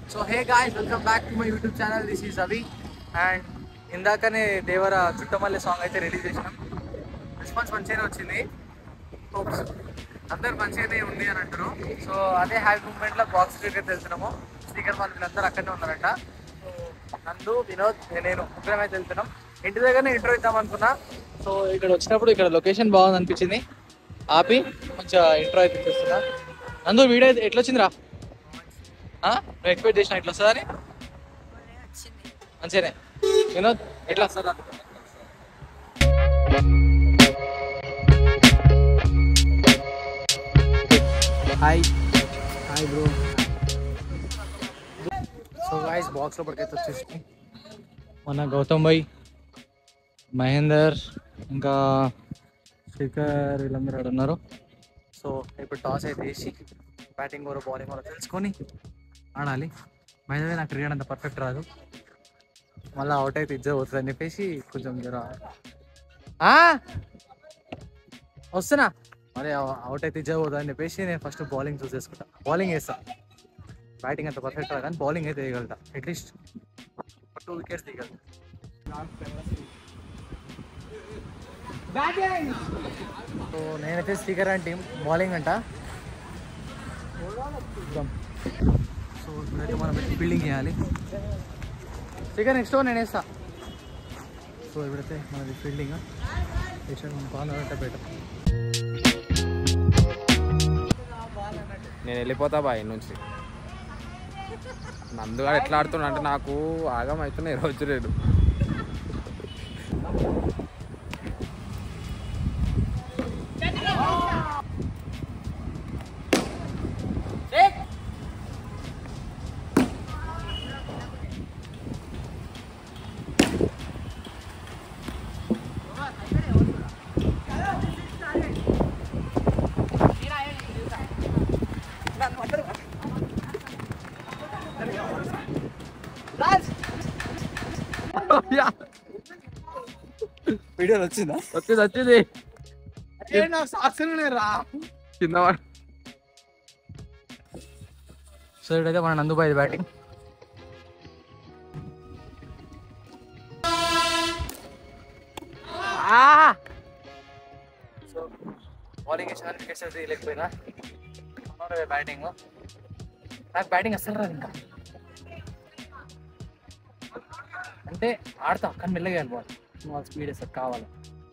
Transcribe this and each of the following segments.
So hey guys, welcome back to my YouTube channel. This is Avi and ఇందాకనే Devara Chuttamalle song అయితే release చేసినాం. Response మంచిగానే వచ్చింది. Hopes అందరు మంచిగానే ఉంది అని అంటారు. సో అదే హ్యాపీ మూమెంట్లో బాక్స్ క్రికెట్ వెళ్తున్నాము. స్పీకర్ వాళ్ళు అందరూ అక్కడనే ఉన్నారంట. సో నందు, వినోద్, నేను ముగ్గురం అయితే వెళ్తున్నాం. ఇంటి దగ్గరనే ఇంట్రో ఇద్దాం అనుకున్నా. సో ఇక్కడ వచ్చినప్పుడు ఇక్కడ లొకేషన్ బాగుంది అనిపించింది. ఆపి మంచిగా ఇంట్రో అయితే చేస్తున్నా. నందు వీడియో అయితే ఎట్లా వచ్చిందిరా? నువ్వు ఎక్స్పెక్ట్ చేసిన ఎట్లా వస్తుందని? మంచిగానే. వినోద్ ఎట్లా వస్తుందా? Hi hi bro. So guys box లోపలికైతే వచ్చేసి మన గౌతమ్ భాయ్, మహేందర్, ఇంకా శేఖర్ వీళ్ళందరూ అక్కడ ఉన్నారు. సో ఇప్పుడు టాస్ అయితే వేసి బ్యాటింగ్ కూడా బౌలింగ్ కూడా తెలుసుకొని ఆడాలి. మైదాన నాకు క్రికెట్ అంత పర్ఫెక్ట్ రాదు, మళ్ళీ అవుట్ అయితే ఇజ్జ అవుతుంది అని చెప్పేసి కొంచెం జర వస్తున్నా, మరి అవుట్ అయితే ఇజ్జ అవుతుంది అని చెప్పేసి నేను ఫస్ట్ బౌలింగ్ చూస్ చేసుకుంటా. బౌలింగ్ వేస్తా, బ్యాటింగ్ అంత పర్ఫెక్ట్ రాదు కానీ బౌలింగ్ అయితే వేయగలుగుతా. అట్లీస్ట్ 2 వికెట్స్ తీయగలుగుతా. సో నేనైతే స్పీకర్ అండ్ టీం బౌలింగ్ అంట. సో ఇప్పుడైతే మనం ఫీల్డింగ్ చేయాలి. స్పీకర్ నెక్స్ట్ నేను వేస్తా. సో ఇప్పుడైతే మనది ఫీల్డింగ్ వేసాడు. మనం బాల్ అంటే బెటర్. నేను వెళ్ళిపోతా బాయ్ నుంచి. నందుగా ఎట్లా ఆడుతున్నా అంటే నాకు ఆగం అవుతున్నాయి రోజు లేదు. వీడియోలో వచ్చిందా? వచ్చింది రా చిన్నవాడు. సో ఇప్పుడైతే మన నందుబాయ్ బ్యాటింగ్. సో బౌలింగ్ వేసిన వికెట్స్ అయితే లేకపోయినా బ్యాటింగ్. నాకు బ్యాటింగ్ అస్సలు రాదు ఇంకా, అంటే ఆడతా కానీ మెల్లగా వెళ్ళి బాల్. స్మాల్ స్పీడ్ వేస్తారు కావాలి.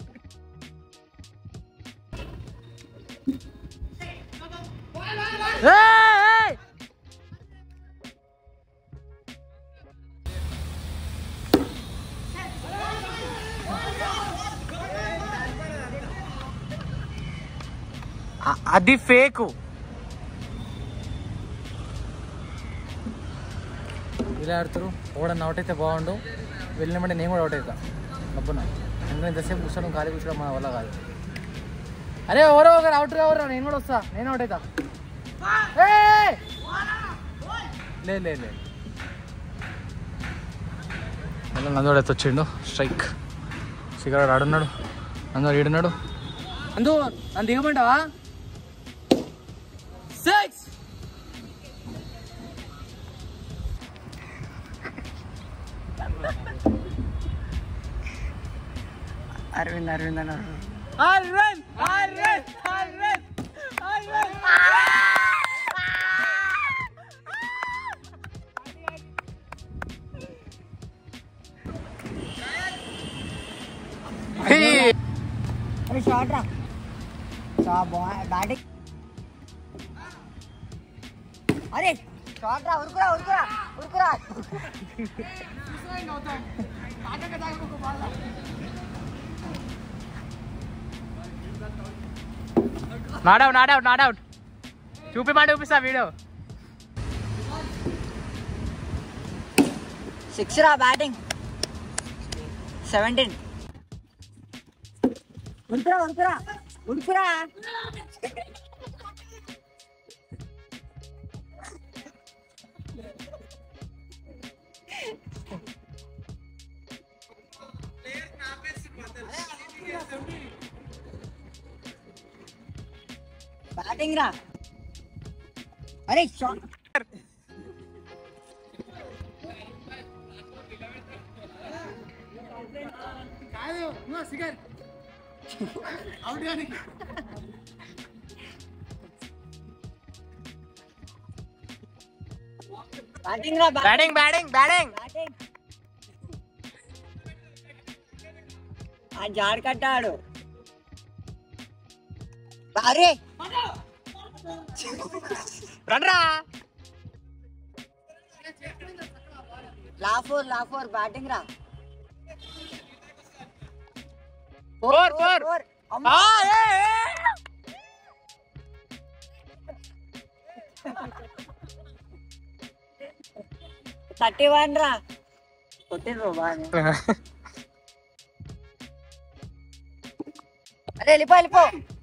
అది ఫేకు. ఇలా ఆడుతారు. ఓడన్న అవుట్ అయితే బాగుండు. వెళ్ళినామంటే నేను కూడా అవుట్ అవుతా. డబ్బున ఎందుకంటే ఇంతసేపు కూర్చోడం ఖాళీ కూర్చోడం మన వల్ల కాదు. అరే ఎవరో ఒకరు అవుట్ కావరా, నేను కూడా వస్తా, నేను అవుట్ అవుతా. లేదు మళ్ళీ నందు అయితే వచ్చిండు. స్ట్రైక్. సిగరెట్ ఆడున్నాడు. నందు ఈడున్నాడు. నందు నన్ను దిగమంటావా? 6 అరవింద్ అన్న షార్ట్ రా బ్యాటింగ్. అరే షార్ట్ రా, ఉరుకురా. Not out. చూపిస్తా వీడియో. 6 రా బ్యాటింగ్. 17. ఉరుకురా. बैटिंग रा अरे शॉट బ్యాటింగ్ బ్యాటింగ్ బ్యాటింగ్ ఆ జాడ్ కట్టాడు అరే రండ్రా లాఫోర్ బ్యాటింగ్ రా ఫోర్ థర్టీ వన్ రా కొట్టిర్రు బాగా అరే వెళ్ళిపో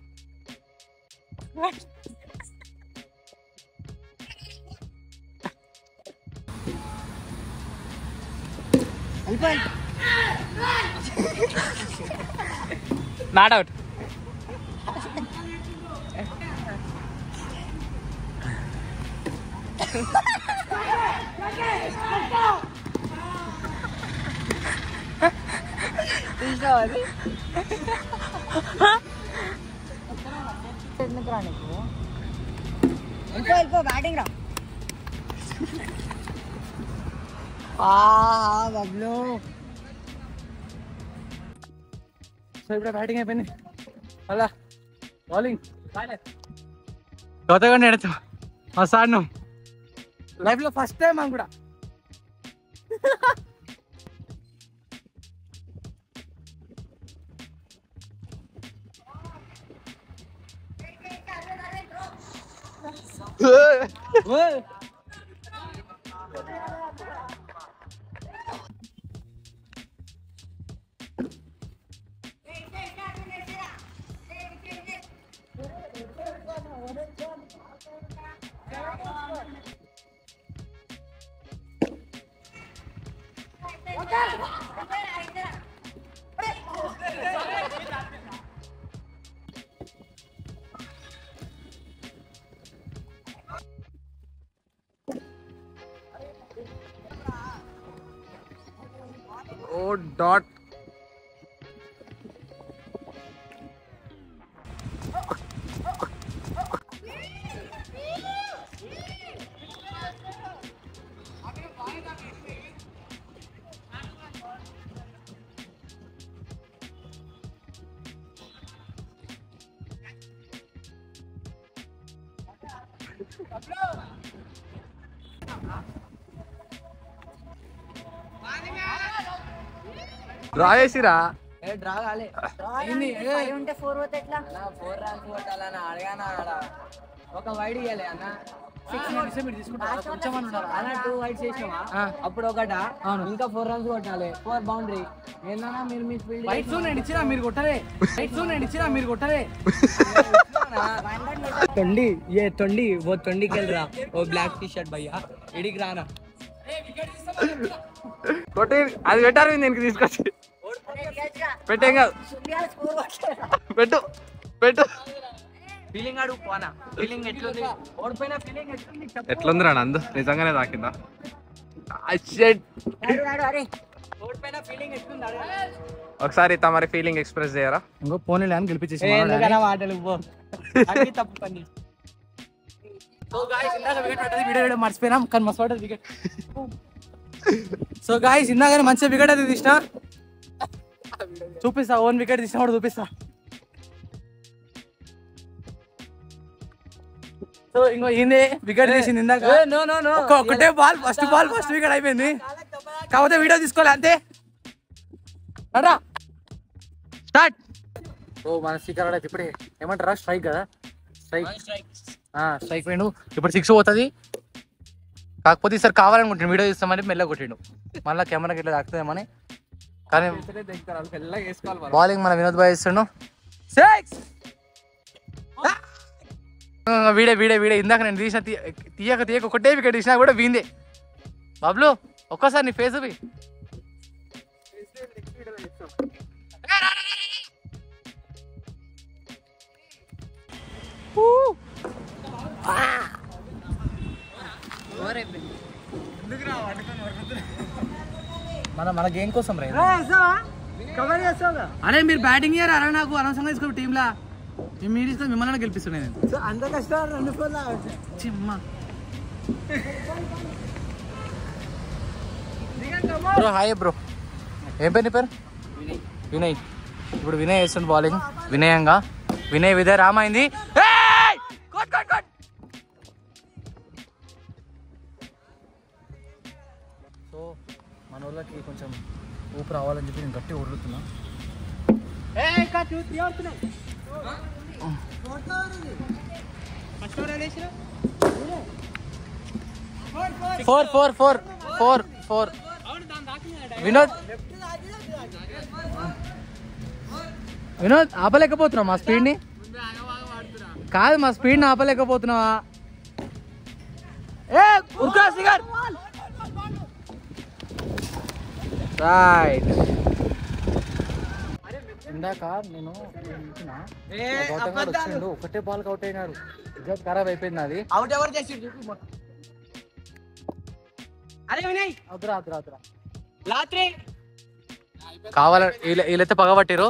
నాట్ అవుట్ వెళ్ళిపో బ్యాటింగ్ రా బబ్లు సో ఇప్పుడు బ్యాటింగ్ అయిపోయింది అలా బౌలింగ్ కొత్తగా నేడుతా మస్తు ఆడినాం లైఫ్లో ఫస్ట్ టైం అని కూడా ఓ డాట్ డ్రా చేసిరా డ్రా కాలే ఉంటే 4 పోతే ఎట్లా 4 రన్స్ కొట్టాలని అడగానా ఒక వైడ్ ఇవ్వాలి అన్న 6 రన్స్ మీరు తీసుకుంటారా కొంచెం అన్న 2 వైడ్స్ చేసినావా అప్పుడు ఒకట ఇంకా 4 రన్స్ కొట్టాలి 4 బౌండరీ ఏందన్నా మీరు మీ ఫీల్డ్ వైడ్స్ నేను ఇచ్చినా మీరు కొట్టలే వైడ్స్ నేను ఇచ్చినా మీరు కొట్టలే తొండి ఏ తొండి ఓ తొండికి వెళ్ళరా ఓ బ్లాక్ టీ షర్ట్ భయ్యా ఇడికి రానా కొట్టి అది పెట్టారు దీనికి తీసుకొచ్చి పెట్టేం కాదు పెట్టు పెట్టు ఫీలింగ్ అడుగు పోనా ఫీలింగ్ ఎట్లుంది ఓడిపోయిన ఫీలింగ్ ఎట్లుంది ఎట్లుందిరా నందు నిజంగానే తాకిందా ఓడిపోయిన ఫీలింగ్ ఎట్లుంది ఒకసారి తమరి ఫీలింగ్ ఎక్స్ప్రెస్ చేయరా ఇంకో పోనీ అని గెలిపించేసి మాటలు పో తప్పు పని సో గాయ్స్ ఇందాక వికెట్ పడ్డది వీడియో మర్చిపోయినాం కానీ మస్తు పడ్డది వికెట్ సో గాయ్స్ ఇందాక మంచిగా వికెట్ అయితే తీసిన చూపిస్తా ఓన్ వికెట్ తీసిన కూడా చూపిస్తా సో ఇంకో ఈయన వికెట్ తీసింది ఇందాక ఒకటే బాల్ ఫస్ట్ వికెట్ అయిపోయింది కాకపోతే వీడియో తీసుకోవాలి అంతే స్టార్ట్ ఓ మన స్పీకర్ అయితే ఇప్పుడే ఏమంటారా స్ట్రైక్ కదా స్ట్రైక్ పోయిండు ఇప్పుడు 6 పోతుంది కాకపోతే ఈసారి కావాలనుకుంటాడు వీడియో తీస్తామని మెల్ల కొట్టిండు మళ్ళీ కెమెరాకి ఇట్లా తాకుతుందేమని కానీ బౌలింగ్ మన వినోద్ భాయ్ ఇస్తుండు 6 వీడే ఇందాక నేను తీసిన తీయక ఒకటే వికెట్ తీసినా కూడా వీందే బాబ్లు ఒక్కసారి నీ ఫేస్ మన గేమ్ కోసం రైతు అరే మీరు బ్యాటింగ్ ఇయ్యారు అరే నాకు అనవసరంగా తీసుకో టీంలా మీరు ఇస్తే మిమ్మల్ని గెలిపిస్తున్నాయి నేను అంత కష్టం 2 ఫోర్లా చిమ్మా బ్రో హాయ్ బ్రో ఏం పేరు నీ పేరు వినయ్ ఇప్పుడు వినయ్ వేస్తుంది బౌలింగ్ వినయంగా వినయ్ రామైంది సో మన వాళ్ళకి కొంచెం ఊపు రావాలని చెప్పి నేను గట్టి వదులుతున్నా four four four four four Vinod ఆపలేకపోతున్నావు మా స్పీడ్ని కాదు మా స్పీడ్ని ఆపలేకపోతున్నావా రైట్ ఇందాక నేను వచ్చిండు ఒకటే బాల్ అవుట్ అయినాడు ఇజ్జత్ ఖరాబ్ అయిపోయింది అది అవుట్ ఎవరు చేసి అరే వినయ్ అదురా అదురా అదురా రాత్రి కావాలని వీళ్ళైతే పగబట్టిరు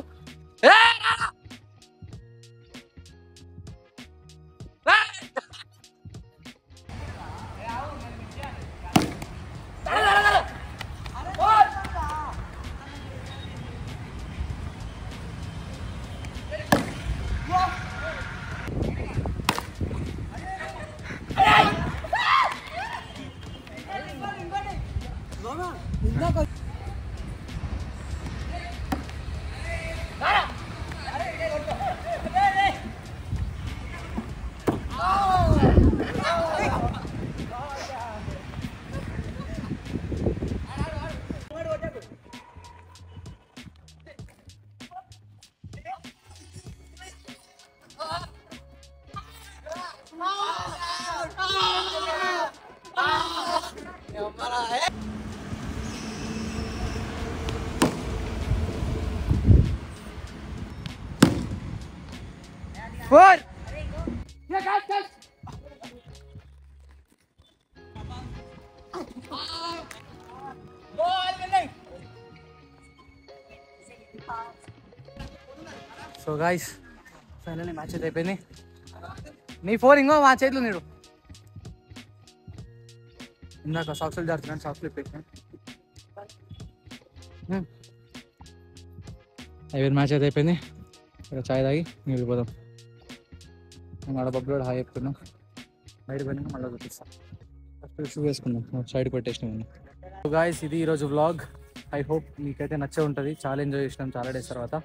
four so guys finally match అయితే అయిపోయింది నీ ఫోర్ ఇంకో మా చేతిలో నీడు ఇందాక సాక్స్లు జారుతున్నాను సాక్స్లు పెట్టాను అయిపోయింది మ్యాచ్ అయితే అయిపోయింది ఇక్కడ చాయ్ తాగి వెళ్ళిపోదాం నేను ఆడ బబ్బులో హాయ్ చెప్పుకున్నాం బయట పోయినాక మళ్ళీ చూపిస్తాం ఫస్ట్ షూ వేసుకున్నాం సైడ్ పెట్టేసినాం సో గాయ్స్ ఇది ఈరోజు వ్లాగ్ ఐ హోప్ మీకైతే నచ్చే ఉంటుంది చాలా ఎంజాయ్ చేసినాం చాలా డేస్ తర్వాత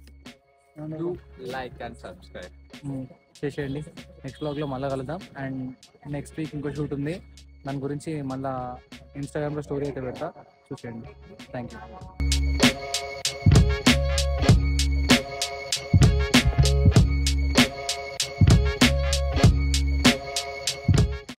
లైక్ అండ్ సబ్స్క్రైబ్ చేసేయండి నెక్స్ట్ వ్లాగ్లో మళ్ళీ కలుద్దాం అండ్ నెక్స్ట్ వీక్ ఇంకో షూట్ ఉంది దాని గురించి మళ్ళీ ఇన్స్టాగ్రామ్లో స్టోరీ అయితే పెడతా చూసేయండి థ్యాంక్ యూ